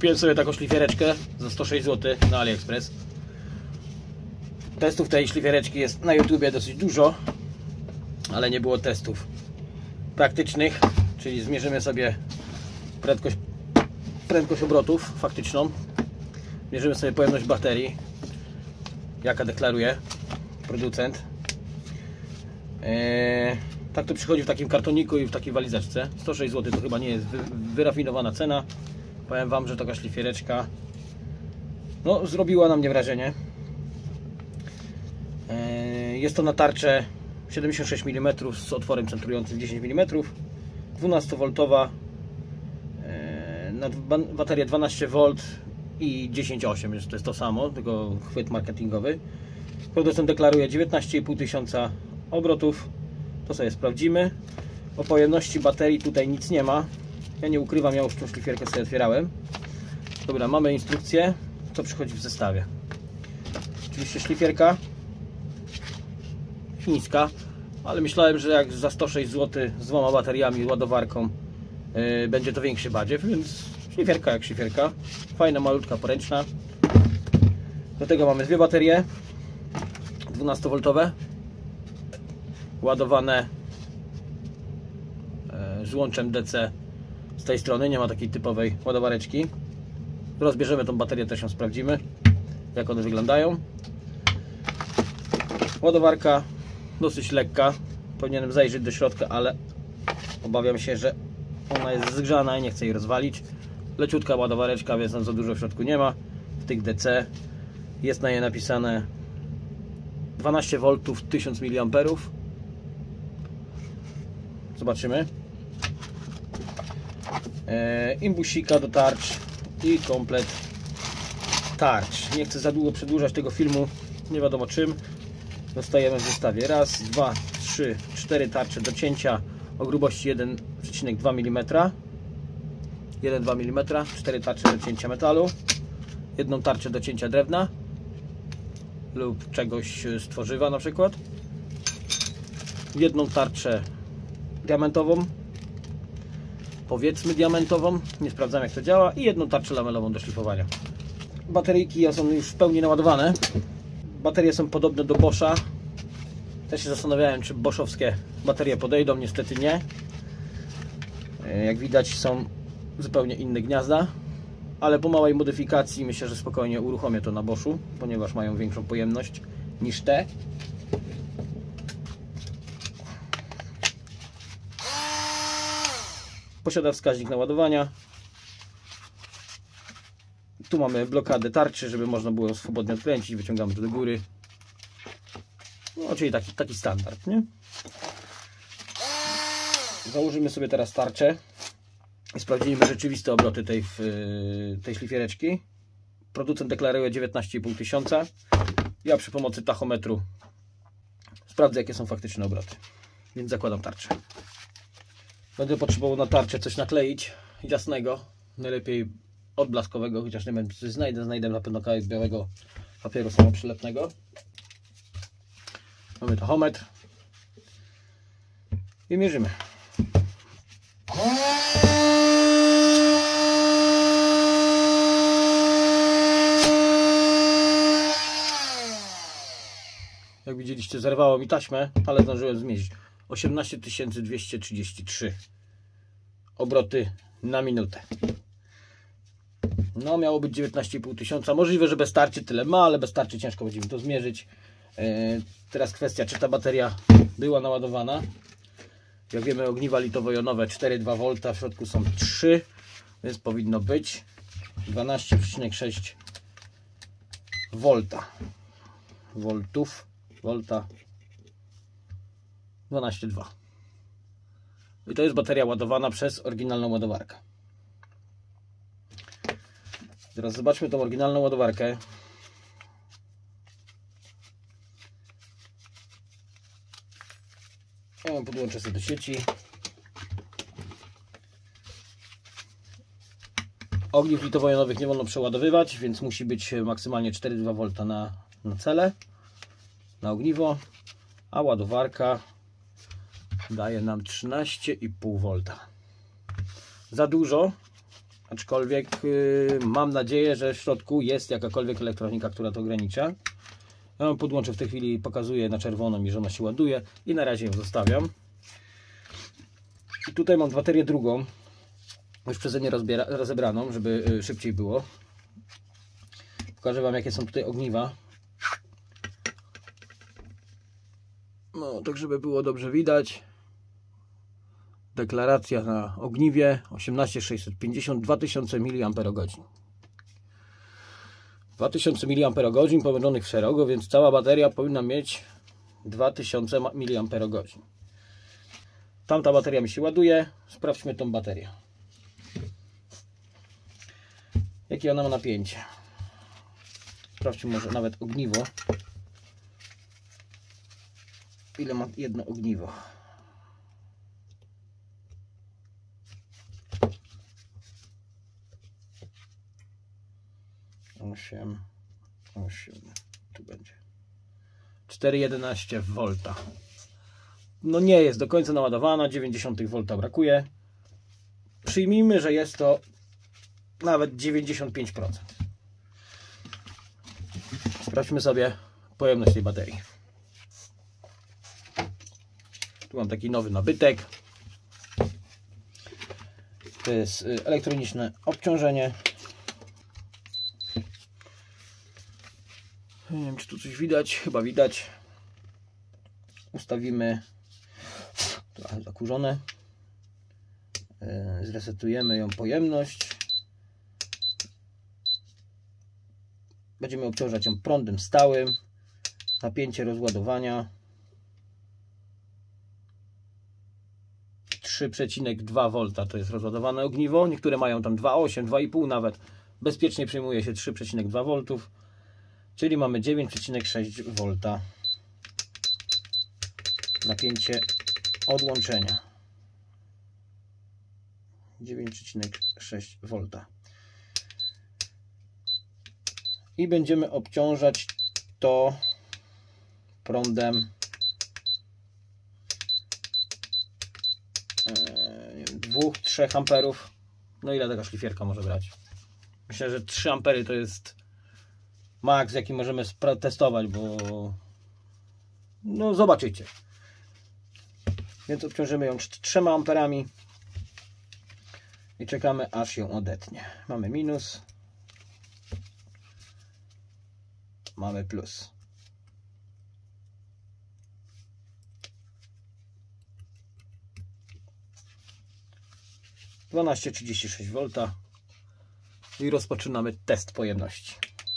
Kupiłem sobie taką szlifiereczkę za 106 zł na AliExpress. Testów tej szlifiereczki jest na YouTubie dosyć dużo, ale nie było testów praktycznych, czyli zmierzymy sobie prędkość obrotów faktyczną, mierzymy sobie pojemność baterii, jaka deklaruje producent. Tak to przychodzi w takim kartoniku i w takiej walizeczce. 106 zł to chyba nie jest wyrafinowana cena. Powiem Wam, że taka szlifiereczka no, zrobiła na mnie wrażenie. Jest to na tarczę 76 mm z otworem centrującym 10 mm, 12V, na baterię 12V i 10,8, to jest to samo, tylko chwyt marketingowy. Producent deklaruje 19,5 tysiąca obrotów, to sobie sprawdzimy. O pojemności baterii tutaj nic nie ma, ja nie ukrywam, ja już tą szlifierkę sobie otwierałem. Dobra, mamy instrukcję, co przychodzi w zestawie. Oczywiście szlifierka chińska, ale myślałem, że jak za 106 zł z dwoma bateriami, ładowarką będzie to większy badziew, więc szlifierka jak szlifierka. Fajna, malutka, poręczna. Do tego mamy dwie baterie 12V ładowane złączem DC z tej strony, nie ma takiej typowej ładowareczki. Rozbierzemy tą baterię, też ją sprawdzimy, jak one wyglądają. Ładowarka dosyć lekka, powinienem zajrzeć do środka, ale obawiam się, że ona jest zgrzana i nie chcę jej rozwalić. Leciutka ładowareczka, więc tam za dużo w środku nie ma. W tych DC jest na nie napisane 12V 1000 mA. Zobaczymy. Imbusika do tarcz i komplet tarcz. Nie chcę za długo przedłużać tego filmu, nie wiadomo czym. Dostajemy w zestawie raz, dwa, trzy, cztery tarcze do cięcia o grubości 1,2 mm. 1,2 mm, 4 tarcze do cięcia metalu, jedną tarczę do cięcia drewna lub czegoś z tworzywa na przykład, jedną tarczę diamentową, powiedzmy diamentową, nie sprawdzam jak to działa, i jedną tarczę lamelową do szlifowania. Bateryjki są już w pełni naładowane. Baterie są podobne do Boscha. Też się zastanawiałem, czy boschowskie baterie podejdą, niestety nie. Jak widać są zupełnie inne gniazda, ale po małej modyfikacji myślę, że spokojnie uruchomię to na Boschu, ponieważ mają większą pojemność niż te. Posiada wskaźnik naładowania. Tu mamy blokadę tarczy, żeby można było swobodnie odkręcić. Wyciągamy to do góry. No, czyli taki standard, nie? Założymy sobie teraz tarczę i sprawdzimy rzeczywiste obroty tej szlifiereczki. Producent deklaruje 19,5 tysiąca. Ja przy pomocy tachometru sprawdzę, jakie są faktyczne obroty. Więc zakładam tarczę. Będę potrzebował na tarczę coś nakleić jasnego, najlepiej odblaskowego, chociaż nie wiem, czy coś znajdę na pewno kawałek białego papieru samoprzylepnego. Mamy tachometr i mierzymy. Jak widzieliście, zerwało mi taśmę, ale zdążyłem zmierzyć. 18 233 obroty na minutę. No, miało być 19,5 tysiąca. Możliwe, że bez tarczy tyle ma, ale bez tarczy ciężko będzie mi to zmierzyć. Teraz kwestia, czy ta bateria była naładowana. Jak wiemy, ogniwa litowo-jonowe 4,2 V, w środku są 3, więc powinno być 12,6 volta 12,2. I to jest bateria ładowana przez oryginalną ładowarkę. Teraz zobaczmy tą oryginalną ładowarkę. Ja ją podłączę sobie do sieci. Ogniw litowo-jonowych nie wolno przeładowywać, więc musi być maksymalnie 4,2 V na cele, na ogniwo, a ładowarka daje nam 13,5 V. Za dużo, aczkolwiek mam nadzieję, że w środku jest jakakolwiek elektronika, która to ogranicza. Ja ją podłączę w tej chwili, pokazuję na czerwono mi, że ona się ładuje i na razie ją zostawiam. I tutaj mam baterię drugą, już przeze mnie rozebraną, żeby szybciej było. Pokażę Wam, jakie są tutaj ogniwa. No, tak żeby było dobrze widać. Deklaracja na ogniwie 18650, 2000 mAh. 2000 mAh połączonych w szerogo, więc cała bateria powinna mieć 2000 mAh. Tamta bateria mi się ładuje. Sprawdźmy tą baterię. Jakie ona ma napięcie? Sprawdźmy może nawet ogniwo. Ile ma jedno ogniwo? 8, tu będzie 4,11 V. No nie jest do końca naładowana, 0,9 V brakuje. Przyjmijmy, że jest to nawet 95%. Sprawdźmy sobie pojemność tej baterii. Tu mam taki nowy nabytek. To jest elektroniczne obciążenie. Nie wiem, czy tu coś widać. Chyba widać. Ustawimy. Trochę zakurzone. Zresetujemy ją pojemność. Będziemy obciążać ją prądem stałym. Napięcie rozładowania 3,2 V to jest rozładowane ogniwo. Niektóre mają tam 2,8, 2,5 nawet. Bezpiecznie przyjmuje się 3,2 V. Czyli mamy 9,6 V. Napięcie odłączenia 9,6 V. I będziemy obciążać to prądem 2-3 amperów. No ile taka szlifierka może brać? Myślę, że 3 ampery to jest maks, jaki możemy testować, bo no zobaczycie. Więc obciążymy ją 3 amperami i czekamy, aż ją odetnie. Mamy minus, mamy plus. - 12,36 V i rozpoczynamy test pojemności.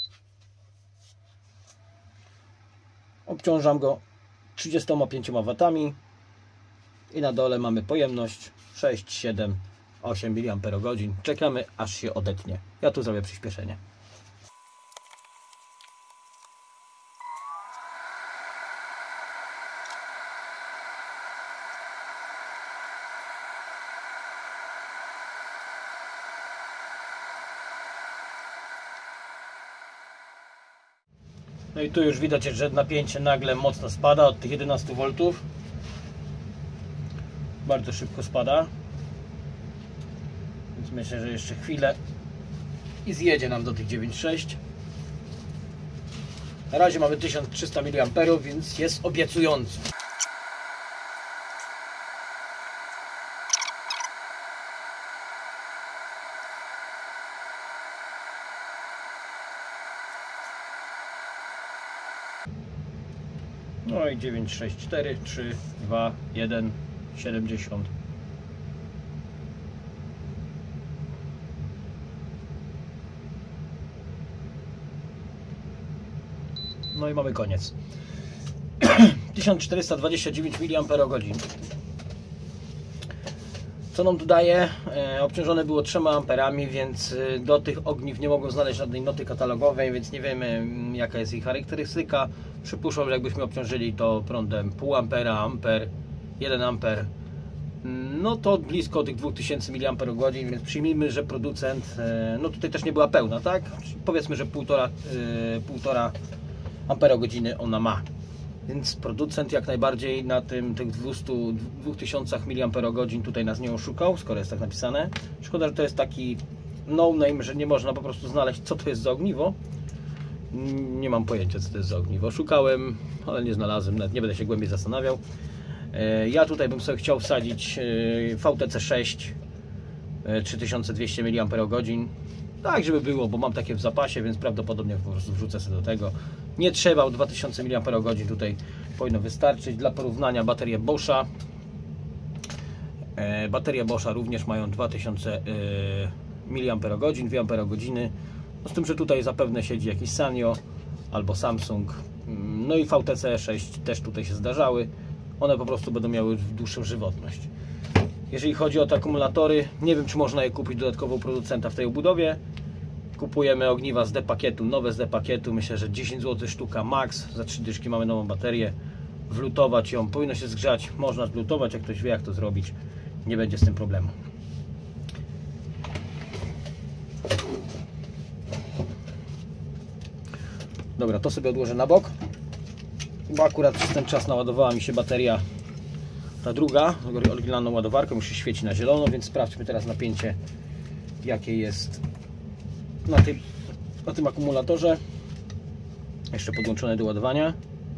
Obciążam go 35 W i na dole mamy pojemność 6, 7, 8 mAh. Czekamy, aż się odetnie. Ja tu zrobię przyspieszenie. No i tu już widać, że napięcie nagle mocno spada od tych 11 V. Bardzo szybko spada. Więc myślę, że jeszcze chwilę i zjedzie nam do tych 9,6. Na razie mamy 1300 mAh, więc jest obiecująco. No i 9, 6, 4, 3, 2, 1, 70. No i mamy koniec. 1429 mAh. Co nam tu daje? Obciążone było 3 amperami, więc do tych ogniw nie mogą znaleźć żadnej noty katalogowej, więc nie wiemy, jaka jest ich charakterystyka. Przypuszczam, że jakbyśmy obciążyli to prądem 0,5 ampera, amper, 1 amper, no to blisko tych 2000 mAh, więc przyjmijmy, że producent, no tutaj też nie była pełna, tak? Powiedzmy, że 1,5 amperogodziny ona ma. Więc producent jak najbardziej na tych 2000 mAh tutaj nas nie oszukał, skoro jest tak napisane. Szkoda, że to jest taki no name, że nie można po prostu znaleźć, co to jest za ogniwo. Nie mam pojęcia, co to jest za ogniwo. Szukałem, ale nie znalazłem, nawet nie będę się głębiej zastanawiał. Ja tutaj bym sobie chciał wsadzić VTC 6 3200 mAh. Tak, żeby było, bo mam takie w zapasie, więc prawdopodobnie po prostu wrzucę sobie do tego. Nie trzeba, 2000 mAh tutaj powinno wystarczyć. Dla porównania baterie Boscha. Baterie Boscha również mają 2000 mAh, 2 Ah. No z tym, że tutaj zapewne siedzi jakiś Sanyo albo Samsung. No i VTC 6 też tutaj się zdarzały. One po prostu będą miały dłuższą żywotność. Jeżeli chodzi o te akumulatory, nie wiem, czy można je kupić dodatkowo u producenta w tej obudowie. Kupujemy ogniwa z D-pakietu, nowe z D-pakietu. Myślę, że 10 zł sztuka max. Za 3 dyszki mamy nową baterię. Wlutować ją, powinno się zgrzać. Można zlutować, jak ktoś wie, jak to zrobić. Nie będzie z tym problemu. Dobra, to sobie odłożę na bok, bo akurat przez ten czas naładowała mi się bateria, ta druga, oryginalną ładowarką, już się świeci na zielono, więc sprawdźmy teraz napięcie, jakie jest na tym akumulatorze. Jeszcze podłączone do ładowania.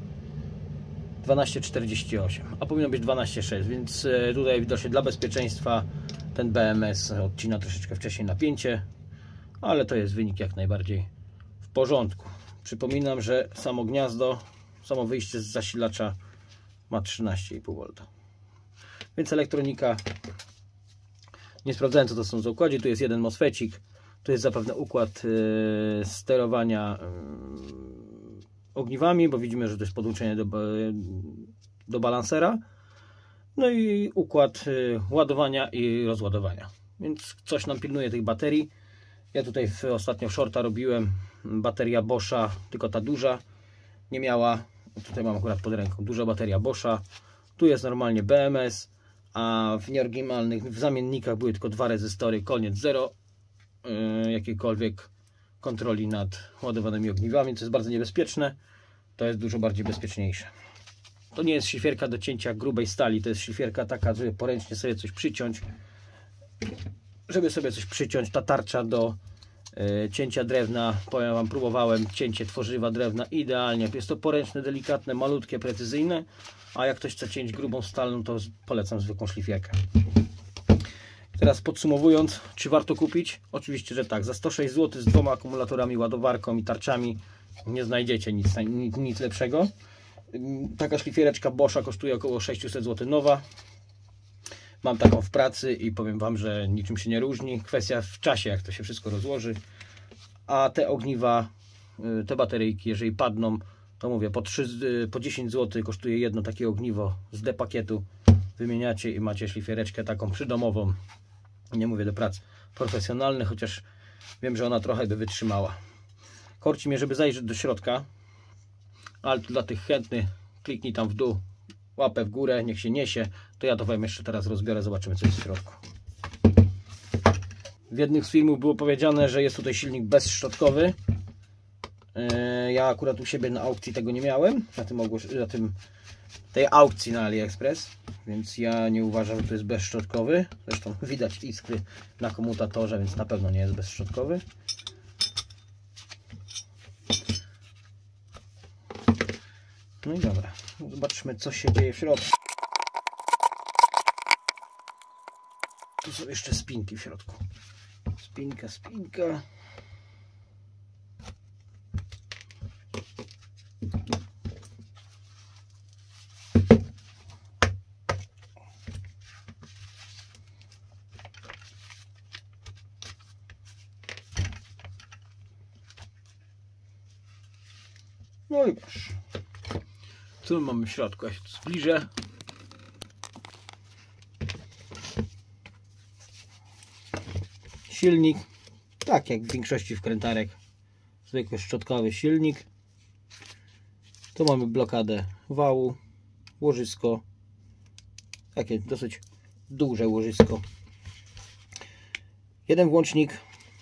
12,48, a powinno być 12,6, więc tutaj widocznie dla bezpieczeństwa ten BMS odcina troszeczkę wcześniej napięcie, ale to jest wynik jak najbardziej w porządku. Przypominam, że samo gniazdo, samo wyjście z zasilacza ma 13,5 V. Więc elektronika, nie sprawdzałem, co to są za układzie. Tu jest jeden MOSFETik, tu jest zapewne układ sterowania ogniwami, bo widzimy, że to jest podłączenie do balansera. No i układ ładowania i rozładowania. Więc coś nam pilnuje tych baterii. Ja tutaj ostatnio shorta robiłem. Bateria Boscha, tylko ta duża nie miała. Tutaj mam akurat pod ręką duża bateria Boscha. Tu jest normalnie BMS, a w nieoryginalnych w zamiennikach były tylko 2 rezystory, koniec, zero jakiejkolwiek kontroli nad ładowanymi ogniwami, co jest bardzo niebezpieczne. To jest dużo bardziej bezpieczniejsze. To nie jest szlifierka do cięcia grubej stali, to jest szlifierka taka, żeby poręcznie sobie coś przyciąć. Ta tarcza do cięcia drewna, powiem wam, próbowałem cięcie tworzywa drewna idealnie. Jest to poręczne, delikatne, malutkie, precyzyjne, a jak ktoś chce cięć grubą stal, no to polecam zwykłą szlifierkę. Teraz podsumowując, czy warto kupić? Oczywiście, że tak. Za 106 zł z 2 akumulatorami, ładowarką i tarczami nie znajdziecie nic lepszego. Taka szlifiereczka Boscha kosztuje około 600 zł nowa. Mam taką w pracy i powiem wam, że niczym się nie różni. Kwestia w czasie, jak to się wszystko rozłoży. A te ogniwa, te bateryjki, jeżeli padną, to mówię, po 10 zł kosztuje jedno takie ogniwo z D-pakietu. Wymieniacie i macie szlifiereczkę taką przydomową. Nie mówię do prac profesjonalnych, chociaż wiem, że ona trochę by wytrzymała. Korci mnie, żeby zajrzeć do środka, ale dla tych chętnych kliknij tam w dół, łapę w górę, niech się niesie. To ja to wam jeszcze teraz rozbiorę, zobaczymy, co jest w środku. W jednym z filmów było powiedziane, że jest tutaj silnik bezszczotkowy. Ja akurat u siebie na aukcji tego nie miałem, tej aukcji na AliExpress, więc ja nie uważam, że to jest bezszczotkowy. Zresztą widać iskry na komutatorze, więc na pewno nie jest bezszczotkowy. No i dobra, zobaczmy, co się dzieje w środku. Tu są jeszcze spinki w środku. Spinka. No i proszę. Co mamy w środku? Ja się tu zbliżę. Silnik, tak jak w większości wkrętarek, zwykły szczotkowy silnik. Tu mamy blokadę wału, łożysko, takie dosyć duże łożysko. Jeden włącznik,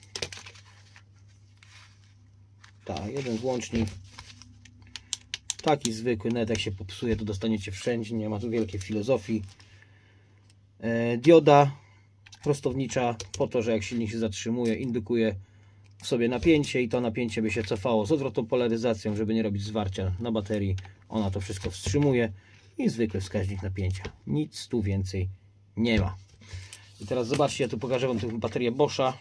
jeden włącznik, taki zwykły, nawet jak się popsuje, to dostaniecie wszędzie, nie ma tu wielkiej filozofii. Dioda prostownicza, po to, że jak silnik się zatrzymuje, indukuje w sobie napięcie i to napięcie by się cofało z odwrotną polaryzacją, żeby nie robić zwarcia na baterii. Ona to wszystko wstrzymuje i zwykły wskaźnik napięcia. Nic tu więcej nie ma. I teraz zobaczcie, ja tu pokażę Wam tę baterię Boscha.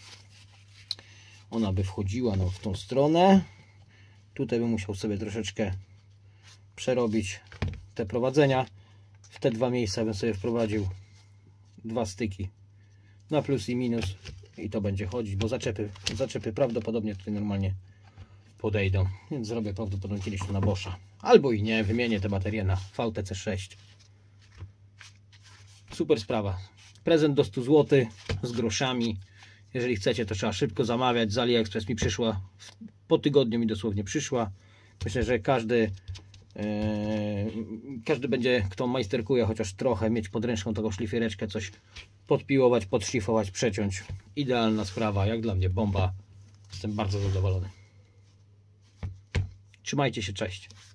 Ona by wchodziła w tą stronę. Tutaj bym musiał sobie troszeczkę przerobić te prowadzenia. W te dwa miejsca bym sobie wprowadził dwa styki na plus i minus i to będzie chodzić, bo zaczepy prawdopodobnie tutaj normalnie podejdą, więc zrobię prawdopodobnie kiedyś to na Boscha, albo i nie, wymienię tę baterię na VTC6. Super sprawa, prezent do 100 zł z groszami. Jeżeli chcecie, to trzeba szybko zamawiać. Z AliExpress mi przyszła, po tygodniu mi dosłownie przyszła. Myślę, że każdy będzie, kto majsterkuje chociaż trochę, mieć pod ręką taką szlifiereczkę, coś podpiłować, podszlifować, przeciąć. Idealna sprawa, jak dla mnie bomba. Jestem bardzo zadowolony. Trzymajcie się, cześć.